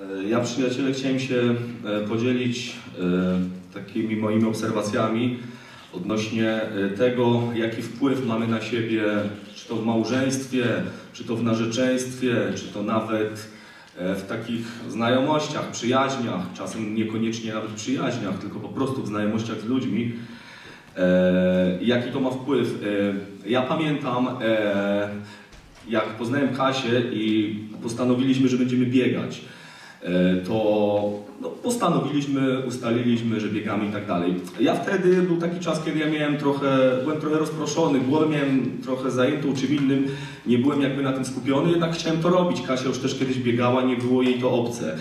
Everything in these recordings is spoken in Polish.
Ja, przyjaciele, chciałem się podzielić takimi moimi obserwacjami odnośnie tego, jaki wpływ mamy na siebie, czy to w małżeństwie, czy to w narzeczeństwie, czy to nawet w takich znajomościach, przyjaźniach, czasem niekoniecznie nawet przyjaźniach, tylko po prostu w znajomościach z ludźmi. Jaki to ma wpływ? Ja pamiętam, jak poznałem Kasię i postanowiliśmy, że będziemy biegać, to ustaliliśmy, że biegamy i tak dalej. Ja wtedy, był taki czas, kiedy ja byłem trochę rozproszony, głowę miałem trochę zajętą czym innym, nie byłem jakby na tym skupiony, jednak chciałem to robić. Kasia już też kiedyś biegała, nie było jej to obce.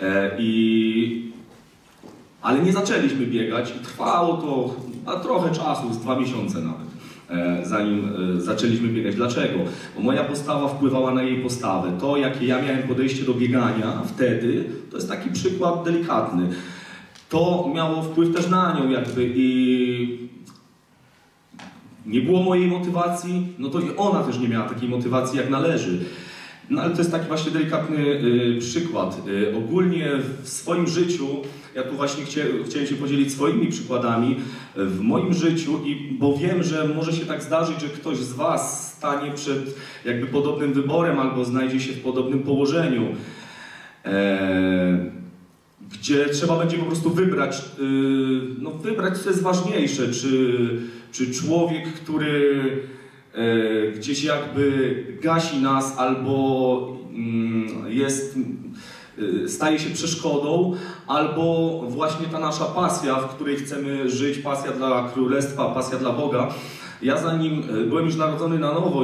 Ale nie zaczęliśmy biegać i trwało to trochę czasu, z 2 miesiące nawet, zanim zaczęliśmy biegać. Dlaczego? Bo moja postawa wpływała na jej postawę. To, jakie ja miałem podejście do biegania wtedy, to jest taki przykład delikatny. To miało wpływ też na nią jakby i nie było mojej motywacji, no to i ona też nie miała takiej motywacji, jak należy. No ale to jest taki właśnie delikatny przykład. Ogólnie w swoim życiu, ja tu właśnie chciałem się podzielić swoimi przykładami w moim życiu, bo wiem, że może się tak zdarzyć, że ktoś z Was stanie przed jakby podobnym wyborem albo znajdzie się w podobnym położeniu, gdzie trzeba będzie po prostu wybrać, co jest ważniejsze, czy człowiek, który gdzieś jakby gasi nas albo staje się przeszkodą, albo właśnie ta nasza pasja, w której chcemy żyć, pasja dla Królestwa, pasja dla Boga. Ja byłem już narodzony na nowo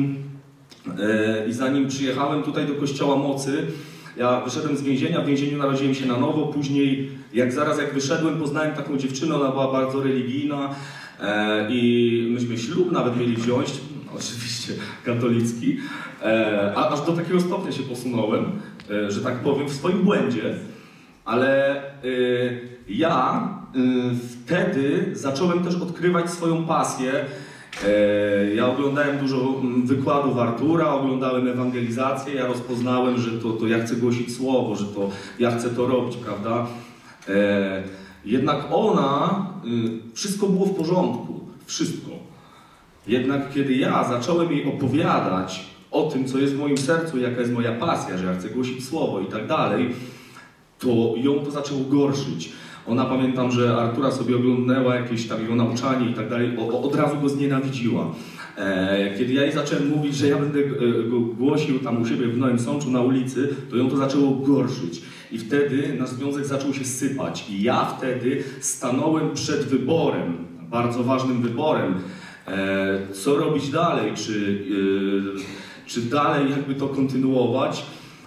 i zanim przyjechałem tutaj do Kościoła Mocy, ja wyszedłem z więzienia, w więzieniu narodziłem się na nowo, później jak wyszedłem, poznałem taką dziewczynę, ona była bardzo religijna, i myśmy ślub nawet mieli wziąć, oczywiście katolicki, aż do takiego stopnia się posunąłem, że tak powiem, w swoim błędzie, ale ja wtedy zacząłem też odkrywać swoją pasję. Ja oglądałem dużo wykładów Artura, oglądałem ewangelizację, ja rozpoznałem, że to ja chcę głosić słowo, że to ja chcę to robić, prawda? Jednak wszystko było w porządku, wszystko. Jednak kiedy ja zacząłem jej opowiadać o tym, co jest w moim sercu, jaka jest moja pasja, że ja chcę głosić słowo i tak dalej, to ją to zaczęło gorszyć. Ona, pamiętam, że Artura sobie oglądnęła jakieś tam jego nauczanie i tak dalej, od razu go znienawidziła. Kiedy ja jej zacząłem mówić, że ja będę go głosił tam u siebie w Nowym Sączu na ulicy, to ją to zaczęło gorszyć. I wtedy nasz związek zaczął się sypać. I ja wtedy stanąłem przed wyborem, bardzo ważnym wyborem, co robić dalej, czy dalej jakby to kontynuować,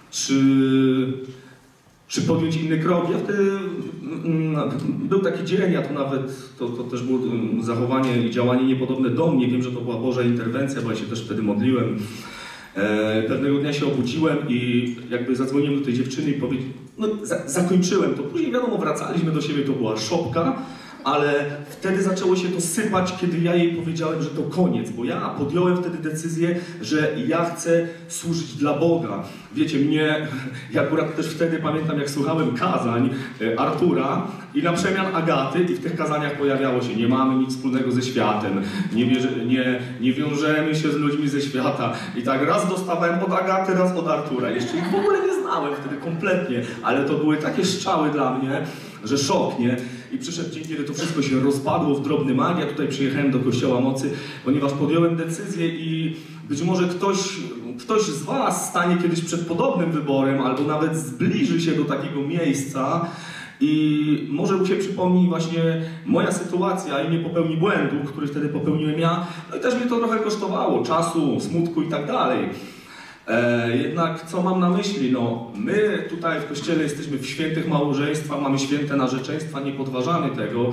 czy podjąć inny krok. Ja wtedy, był taki dzień, ja to nawet, to też było zachowanie i działanie niepodobne do mnie, wiem, że to była Boża interwencja, bo ja się też wtedy modliłem. Pewnego dnia się obudziłem i jakby zadzwoniłem do tej dziewczyny i zakończyłem to. Później wiadomo, wracaliśmy do siebie, to była szopka, ale wtedy zaczęło się to sypać, kiedy ja jej powiedziałem, że to koniec, bo ja podjąłem wtedy decyzję, że ja chcę służyć dla Boga. Wiecie, ja akurat też wtedy pamiętam, jak słuchałem kazań Artura i na przemian Agaty i w tych kazaniach pojawiało się: nie mamy nic wspólnego ze światem, nie wiążemy się z ludźmi ze świata. I tak raz dostawałem od Agaty, raz od Artura. Jeszcze ich w ogóle nie znałem wtedy kompletnie, ale to były takie strzały dla mnie, że szok, nie? I przyszedł dzień, kiedy to wszystko się rozpadło w drobny mak. Ja tutaj przyjechałem do Kościoła Mocy, ponieważ podjąłem decyzję i być może ktoś z Was stanie kiedyś przed podobnym wyborem, albo nawet zbliży się do takiego miejsca i może mu się przypomni właśnie moja sytuacja i nie popełni błędu, który wtedy popełniłem ja. No i też mnie to trochę kosztowało czasu, smutku i tak dalej. Jednak co mam na myśli? No, my tutaj w Kościele jesteśmy w świętych małżeństwach, mamy święte narzeczeństwa, nie podważamy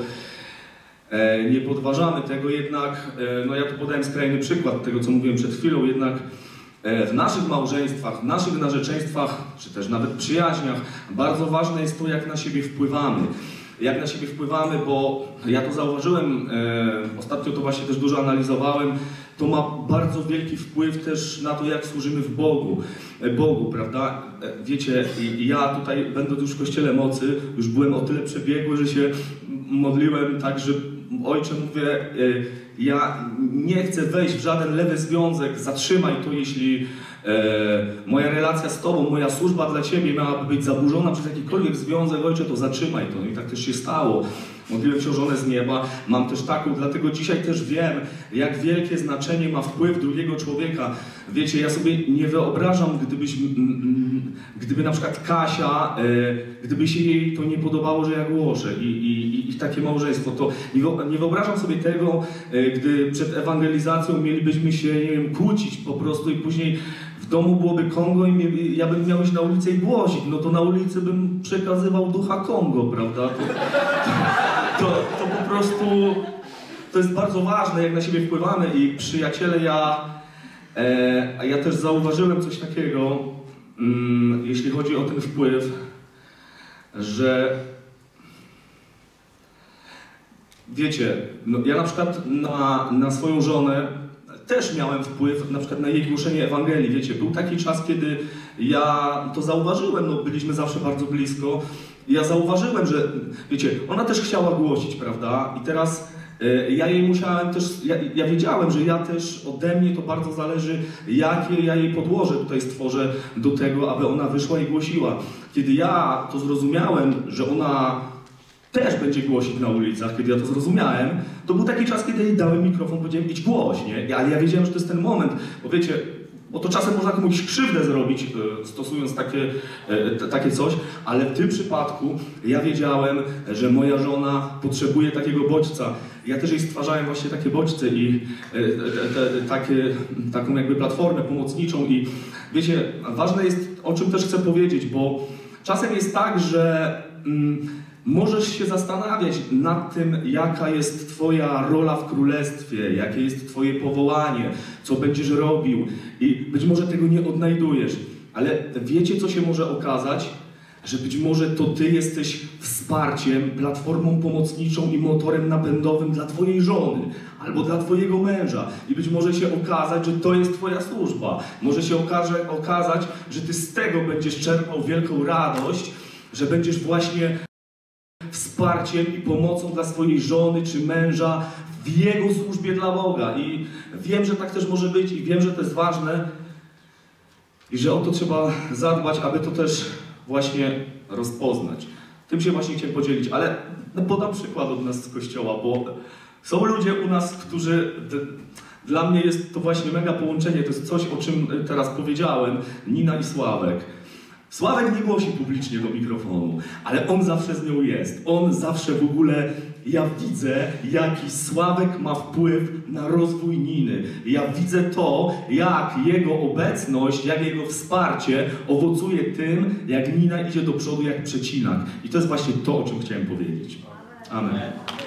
tego, jednak no ja tu podałem skrajny przykład tego, co mówiłem przed chwilą, jednak w naszych małżeństwach, w naszych narzeczeństwach, czy też nawet przyjaźniach, bardzo ważne jest to, jak na siebie wpływamy. Jak na siebie wpływamy, bo ja to zauważyłem, ostatnio to właśnie też dużo analizowałem, to ma bardzo wielki wpływ też na to, jak służymy w Bogu, prawda? Wiecie, ja tutaj, będąc już w Kościele Mocy, już byłem o tyle przebiegły, że się modliłem tak, że Ojcze, mówię, ja nie chcę wejść w żaden lewy związek, zatrzymaj to, jeśli moja relacja z Tobą, moja służba dla Ciebie miałaby być zaburzona przez jakikolwiek związek, Ojcze, to zatrzymaj to. I tak też się stało. Modliłem się o żonę z nieba, mam też taką, dlatego dzisiaj też wiem, jak wielkie znaczenie ma wpływ drugiego człowieka. Wiecie, ja sobie nie wyobrażam, gdyby na przykład Kasia, gdyby się jej to nie podobało, że ja głoszę i takie małżeństwo, to nie wyobrażam sobie tego, gdy przed ewangelizacją mielibyśmy się, nie wiem, kłócić po prostu i później w domu byłoby Kongo i ja bym miał iść na ulicę i głosić, no to na ulicy bym przekazywał ducha Kongo, prawda? To po prostu, to jest bardzo ważne, jak na siebie wpływamy i przyjaciele, ja też zauważyłem coś takiego, jeśli chodzi o ten wpływ, że wiecie, no ja na przykład na swoją żonę też miałem wpływ na przykład na jej głoszenie Ewangelii, wiecie, był taki czas, kiedy ja to zauważyłem, no byliśmy zawsze bardzo blisko, i ja zauważyłem, że, wiecie, ona też chciała głosić, prawda, i teraz ja jej musiałem też, ja wiedziałem, że ja też, ode mnie to bardzo zależy, jakie ja jej podłoże tutaj stworzę do tego, aby ona wyszła i głosiła. Kiedy ja to zrozumiałem, że ona też będzie głosić na ulicach, kiedy ja to zrozumiałem, to był taki czas, kiedy jej dałem mikrofon, powiedziałem, idź głoś, nie? Ale ja wiedziałem, że to jest ten moment, bo wiecie, bo to czasem można komuś krzywdę zrobić, stosując takie coś, ale w tym przypadku ja wiedziałem, że moja żona potrzebuje takiego bodźca. Ja też jej stwarzałem właśnie takie bodźce i taką jakby platformę pomocniczą i wiecie, ważne jest, o czym też chcę powiedzieć, bo czasem jest tak, że możesz się zastanawiać nad tym, jaka jest Twoja rola w Królestwie, jakie jest Twoje powołanie, co będziesz robił i być może tego nie odnajdujesz, ale wiecie, co się może okazać? Że być może to Ty jesteś wsparciem, platformą pomocniczą i motorem napędowym dla Twojej żony albo dla Twojego męża i być może się okazać, że to jest Twoja służba. Może się okazać, że Ty z tego będziesz czerpał wielką radość, że będziesz właśnie wsparciem i pomocą dla swojej żony czy męża w jego służbie dla Boga. I wiem, że tak też może być i wiem, że to jest ważne i że o to trzeba zadbać, aby to też właśnie rozpoznać. Tym się właśnie chciałem podzielić, ale podam przykład od nas z Kościoła, bo są ludzie u nas, którzy... Dla mnie jest to właśnie mega połączenie, to jest coś, o czym teraz powiedziałem, Nina i Sławek. Sławek nie głosi publicznie do mikrofonu, ale on zawsze z nią jest. On zawsze w ogóle, ja widzę, jaki Sławek ma wpływ na rozwój Niny. Ja widzę to, jak jego obecność, jak jego wsparcie owocuje tym, jak Nina idzie do przodu jak przecinak. I to jest właśnie to, o czym chciałem powiedzieć. Amen.